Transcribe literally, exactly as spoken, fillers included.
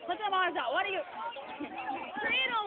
Put them arms out. What are you? Create a